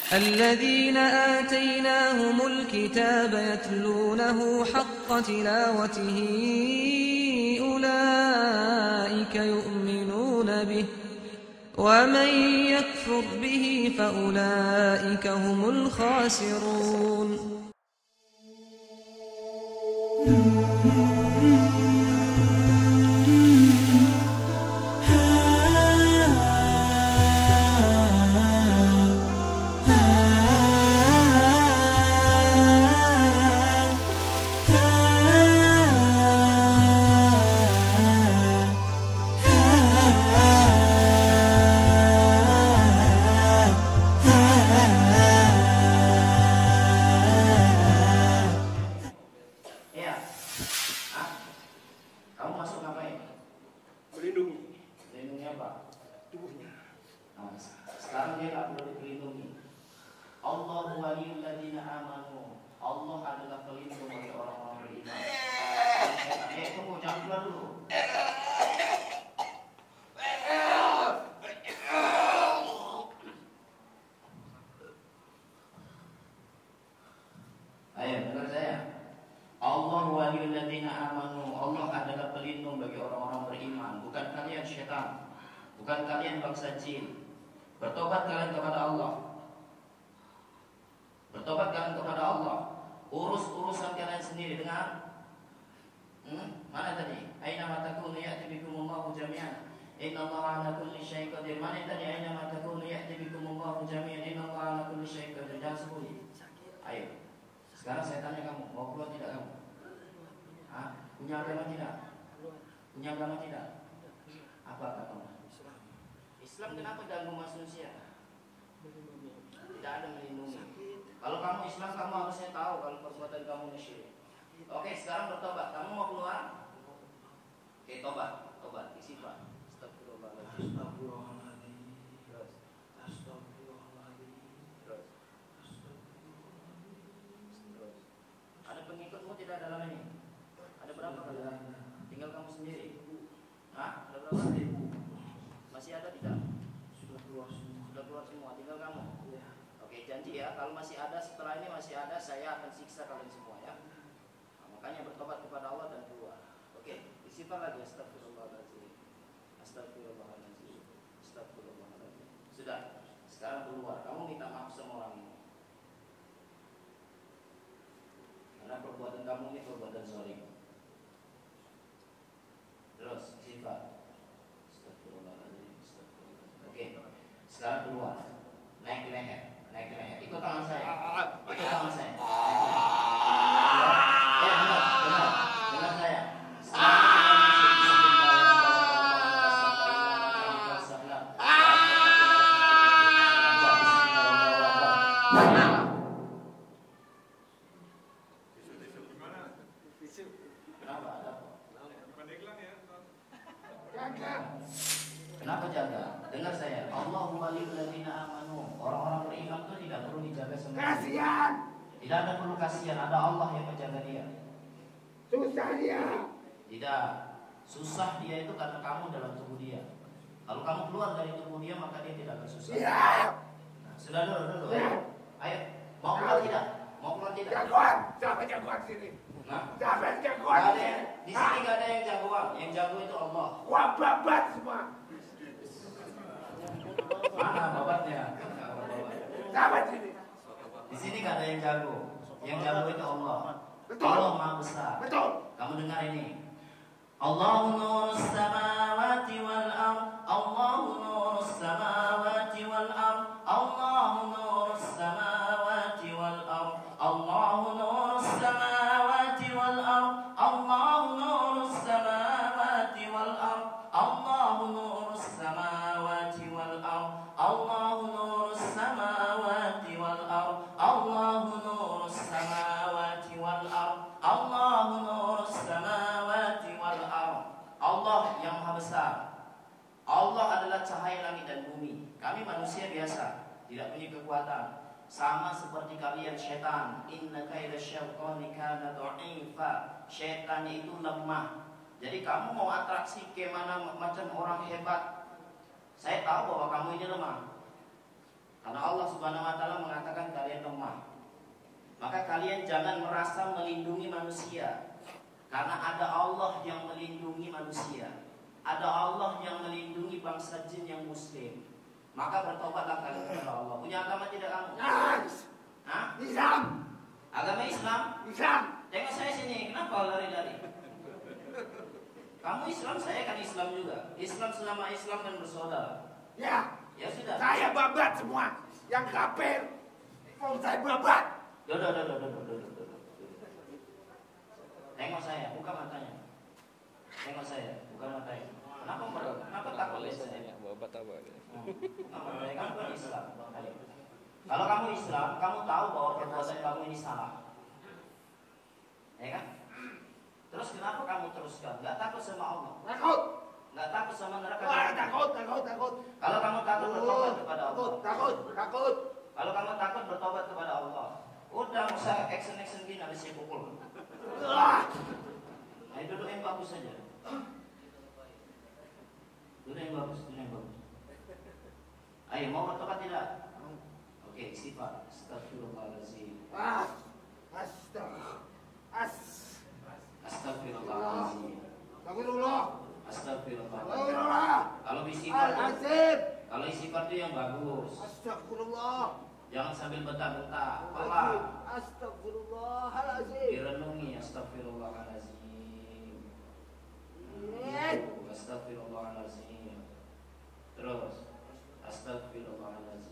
الذين آتيناهم الكتاب يتلونه حق تلاوته أولئك يؤمنون به ومن يكفر به فأولئك هم الخاسرون. Bukan kalian bangsa jin. Bertobat kalian kepada Allah. Bertobat kalian kepada Allah. Urus urusan kalian sendiri dengan mana tadi? Aina ma takunu ya'ti bikumullahu jami'an. Innallaha 'ala kulli syai'in qadir. Mana tadi? Aina ma takunu ya'ti bikumullahu jami'an. Innallaha 'ala kulli syai'in qadir. Jangan sembunyi. Ayo. Sekarang saya tanya kamu, mau keluar tidak kamu? Punya agama tidak? Punya agama tidak? Apa agama? Islam kenapa ganggu manusia? Tidak ada melindungi. Kalau kamu Islam, kamu harusnya tahu kalau perbuatan kamu syirik. Oke, sekarang bertobat. Kamu mau keluar? Oke, tobat. Tobat, istighfar. Astagfirullahaladzim. Terus. Ada pengikutmu tidak dalam ini? Ada berapa kalian? Tinggal kamu sendiri. Hah? Ada berapa? Masih ada tidak? Sudah keluar semua. Tinggal kamu. Oke, janji ya. Kalau masih ada setelah ini masih ada, saya akan siksa kalian semua ya. Nah, makanya bertobat kepada Allah dan keluar. Oke, istighfar lagi. Astagfirullahaladzim. Astagfirullahaladzim. Astagfirullahaladzim. Sudah. Sekarang keluar. Kamu minta maaf sama orang ini. Karena perbuatan kamu ini perbuatan zalim. Terus istighfar. Sekarang keluar, naik ke leher. Ikut tangan saya. Dengar saya. Kenapa jaga? Dengar saya. Allahu waliyul ladzina amanu. Orang-orang beriman itu tidak perlu dijaga sendiri. Kasihan. Tidak ada perlu kasihan. Ada Allah yang menjaga dia. Susah dia. Tidak. Susah dia itu karena kamu dalam tubuh dia. Kalau kamu keluar dari tubuh dia, maka dia tidak akan susah. Ya. Nah, sudah dulu. Ya. Ayo. Mau keluar tidak? Mau keluar tidak? Jagoan. Siapa jagoan sini? Nah. Siapa jagoan? Di sini gak ada yang jagoan. Yang jago itu Allah. Wah, babat semua. Mana babatnya? Sahabat sini. Di sini gak ada yang jago. Yang jago itu Allah. Betul. Allah Maha Besar. Betul. Kamu dengar ini. Allahu nurus samawati wal ard. Allahu nurus samawati wal ard. Allahu nurus samawati wal ard. Allahu nurus samawati wal ard. Allahu nurus samawati wal ard. Allahu nurus samawati wal ard. Allahu nurus samawati wal ard. Allahu nurus samawati wal ard. Allahu nurus samawati wal ard. Allah yang Maha Besar. Allah adalah cahaya langit dan bumi. Kami manusia biasa, tidak punya kekuatan. Sama seperti kalian setan. Inna kaida syaitani kana dha'ifa. Setan itu lemah. Jadi kamu mau atraksi ke mana macam orang hebat. Saya tahu bahwa kamu ini lemah. Karena Allah Subhanahu wa taala mengatakan jangan merasa melindungi manusia. Karena ada Allah yang melindungi manusia. Ada Allah yang melindungi bangsa jin yang muslim. Maka bertobatlah kalian kepada Allah. Punya agama tidak kamu? Hah? Islam. Agama Islam? Islam. Tengok saya sini, kenapa lari-lari? Kamu Islam, saya kan Islam juga. Islam selama Islam kan bersaudara. Ya. Ya sudah. Saya babat semua. Yang kafir. Mau saya babat. Duduk. Tengok saya, buka matanya. Tengok saya, buka matanya. Kenapa takut lihat saya? Babat apa? Kamu kan Islam. Kalau kamu Islam, kamu tahu bahwa perbuatan kamu ini salah. Ya kan? Terus kenapa kamu teruskan? Gak takut sama Allah? Takut. Gak takut sama neraka? Takut. Kalau kamu takut bertobat kepada Allah. Takut. Kalau kamu takut bertobat kepada Allah, udah usah action gini habis saya pukul. Ayo duduk yang bagus saja. Duduk yang bagus. Ayo mau bertobat tidak? Oke, istighfar. Astagfirullahaladzim. Astagfirullahaladzim. Astagfirullah. Kalau istighfar itu yang bagus. Astagfirullah. Jangan sambil bentak-bentak. Allah. Astagfirullahaladzim. Direnungi. Astagfirullahaladzim. Astagfirullahaladzim. Terus. Astagfirullahaladzim.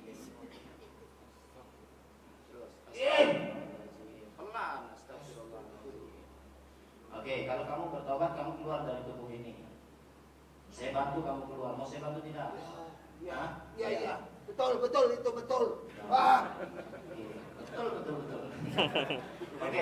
Pelan. Astagfirullahaladzim. Oke, kalau kamu bertobat, kamu keluar dari tubuh ini. Saya bantu kamu keluar. Mau saya bantu tidak? Iya. Betul, itu betul. Betul. Oke.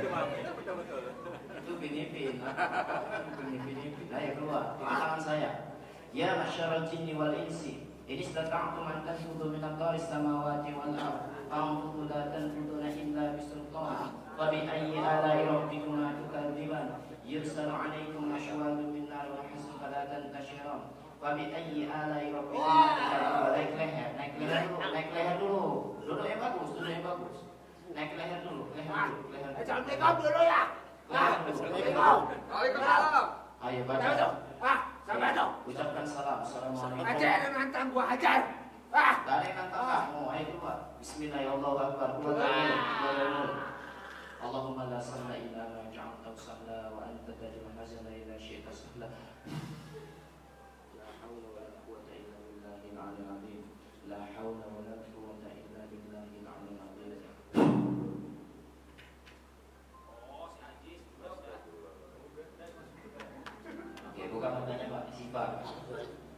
Itu binipin. Ayo keluar. Ini tangan saya. Ya masyarakat jinni wal insi. Ini istata'tum an tanfudu min aqtaris samawati wal ardh. Fanfudu la tanfuduna illa bisultan. Wa bi ayyi ala'i rabbikuma tukadziban. Yursalu 'alaikum ashwadun min nar wa hisn fala tantashiran. Wa bi ayyi ala'i rabbikuma tukadziban. Naik leher dulu. Duduk yang bagus. Naik leher dulu. Assalamualaikum dulu ya. Waalaikumsalam. Ayo baca. Sampai dong. Ucapkan salam. Assalamualaikum. Ajar yang nantang gua ajar. Gak ada yang nantang kamu. Ayo keluar. Bismillahirrahmanirrahim. Allahumma la salla illa ma ja'altahu salla wa anta taj'alul hazana idza syi'ta sahla. La hawla wa la quwwata illa billahil 'aliyyil 'azim. La hawla wa la quwwata illa billahil 'aliyyil 'azim. Oke, buka matanya Pak, istighfar.